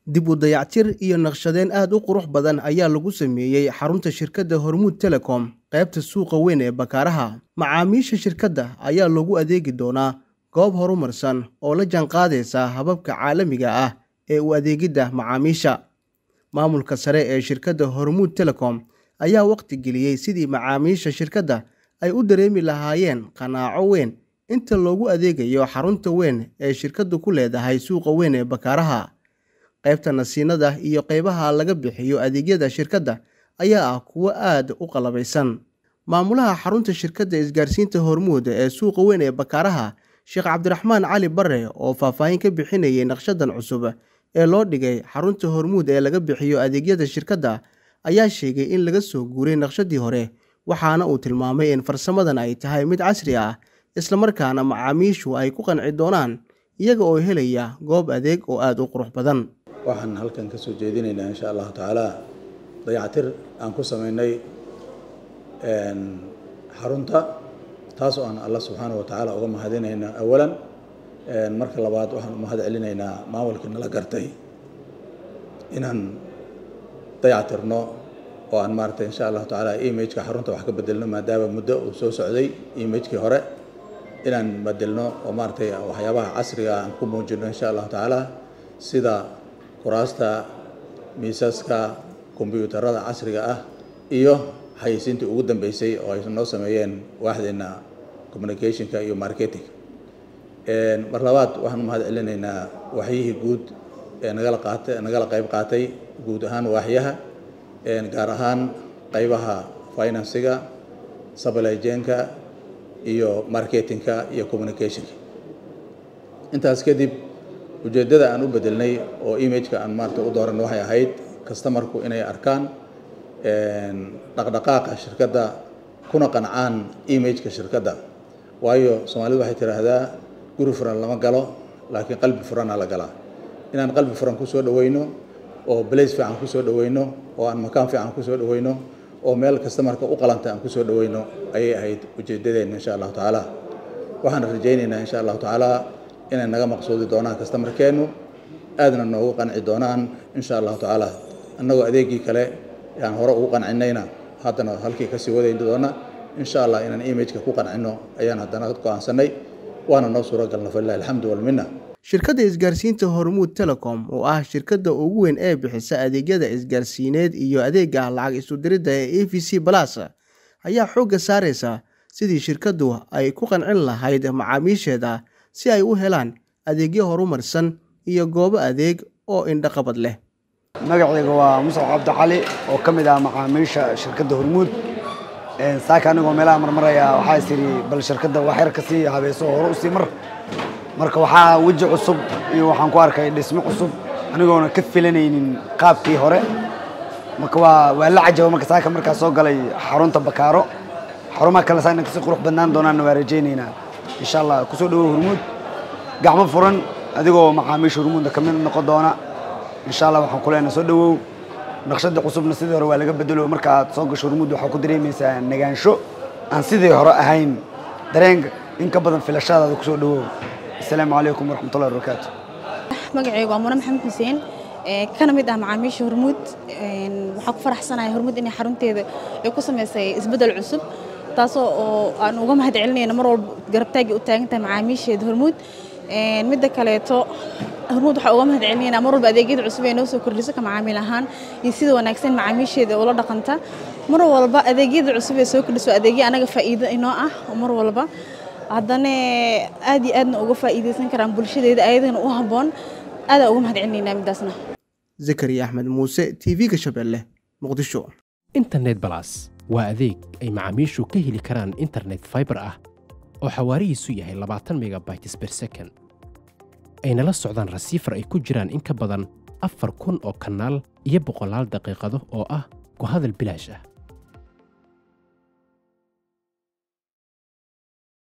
dib u dayactir iyo naqshadeen aad u qurux badan ayaa lagu sameeyey xarunta shirkadda Hormuud Telecom qaybta suuqa weyn ee Bakaaraha. Macaamiisha shirkadda ayaa loogu adeegi doonaa goob horumarsan oo la jaanqaadaysa hababka caalamiga ah ee u adeegidda macaamiisha. Maamulka sare ee shirkadda Hormuud Telecom ayaa waqti geliyey sidii macaamiisha shirkadda ay u dareemi lahaayeen qanaaco weyn inta loogu adeegayo xarunta weyn ee shirkaddu ku leedahay suuqa weyn ee Bakaaraha. qaybta nasiinada iyo qaybaha laga bixiyo adeegyada shirkadda ayaa ah kuwo aad u qalabaysan. Maamulaha xarunta shirkadda isgaarsiinta Hormuud ee suuqa weyn ee Bakaaraha, Sheekh Cabdiraxmaan Cali Barre, oo faahfaahin ka bixinayay naqshadan cusub ee loo dhigay xarunta Hormuud ee laga bixiyo adeegyada shirkadda, ayaa sheegay in laga soo guuray naqshadii hore, waxaana uu tilmaamay in farsamadan ay tahay mid casri ah, isla markaana macaamiishu ay ku qanci doonaan iyaga oo helaya goob adeeg oo aad u qurux badan. waxaan halkan ka soo jeedinaynaa insha Allah taala dayactir aan ku sameynay xarunta taas oo aan Allah subhanahu wa ta'ala uga mahadinaynaa awalan marka labaad waxaan u mahad celinaynaa maamulka nala gartay inaan dayactirno oo aan maartay insha Allah taala image-ka xarunta wax ka bedelno maadaama muddo uu soo socday image-kii hore inaan bedelno oo maartay waxyaabaha casriga aan ku muujino insha Allah taala sida kuraasta, miisaska, kombiyuutarada casriga ah iyo xayeysiintii ugu dambeysay oo ay noo sameeyeen waaxdeena communication-ka iyo marketing. mar labaad waxaan u mahad celinaynaa waxyihii guud ee nagala qayb qaatay guud ahaan waaxyaha gaar ahaan qaybaha finance-ga, supply chain-ka iyo marketing-ka iyo communication-ka. intaas kadib ujeedada aan u bedelnay oo image-ka aan maarta u dooran waxay ahayd customer-ku inay arkaan dhaqdhaqaaqa shirkadda kuna qancaan image-ka shirkadda. waayo Soomaalidu waxay tiraahdaa guri furan lama galo laakiin qalbi furan la galaa. inaan qalbi furan ku soo dhaweyno oo place fiican ku soo dhaweyno oo aan makaan fiican ku soo dhaweyno oo meel customer-ka u qalanta aan ku soo dhaweyno ayay ahayd ujeedadeena insha Allah taala. waxaan rajaynaynaa insha Allah taala inay naga maqsuudi doonaan customer-keenu aadna noogu qanci doonaan insha Allah taala. annagoo adeegii kale aan hore ugu qancinayna haddana halkii ka sii wadayn doona insha Allah inaan image-ka ku qancino ayaan haddana go'aansanay waana noo suura galna falillahi alxamdu wal minna. Shirkadda isgaarsiinta Hormuud Telecom oo ah shirkadda ugu weyn ee bixisa adeegyada isgaarsiineed iyo adeegga lacag isu diridda ee EVC Plus ayaa xoogga saaraysa sidii shirkaddu ay ku qancin lahayd macaamiisheeda si ay u helaan adeegyo horumarsan iyo goobo adeeg oo indhaqabad leh. magacayga waa Musa Cabdi Cali oo kamid ah macaamiisha shirkadda Hormuud. saaka anigoo meelaha marmaraya waxaa isiri bal shirkadda wax yar ka sii habeeso hore u sii marka waxaa waji cusub iyo waxaan ku arkay dhismo cusub anigoona ka filanaynin qaabkii hore. marka waa la cajabo marka saaka markaa soo galay xarunta Bakaaro. xarumaha kale saana ka sii qurux badnaan doonaan waa rajaynaynaa insha Allah ku soo dhawo Hormuud gacmo furan adigoo macaamiisha Hormuud ka mid noqon doona insha Allah. waxaan ku leenahay soo dhawo naqshada cusubna sidii hore waa laga bedelo marka aad soo gasho Hormuud waxa ku dareemaysaa nagaansho aan sidii hore ahayn dareen in ka badan filashadaada ku soo dhawo. السلام عليكم ورحمة الله وبركاته. magacaygu waa Muna Maxamed Xuseen kana mid ah macaamiisha Hormuud. waxaan ku faraxsanahay Hormuud inay xarunteeda ay ku sameysay isbedel cusub taasoo aan uga mahad celinayna mar walba garabtaagi u taagan tahay macaamiisheeda Hormuud. midda kaleeto Hormuud waxa uga mahad celinayna mar walba adeegyada cusub ee noo soo kordhisay ka macaamiil ahaan iyo sida wanaagsan macaamiisheeda oo la dhaqanta. mar walba adeegyada cusub ee soo kordhiso adeegyo anaga faa'iido inoo ah mar walba haddana aad iyo aadna uga faa'iideysan karaan bulshadeeda ayadana u haboon aad uga mahad celinaynaa midaasna. Zakariya Axmed Muuse, TV-ga Shabeelle, Muqdisho. Internet Plus waa adeeg ay macaamiishu ka heli karaan internet fiber ah oo xawaarihiisu yahay 20 megabytes per second. ayna la socdaan rasiifar ay ku jiraan in ka badan 4,000 oo kanaal iyo 100 daqiiqado oo ah ku hadal bilaash ah.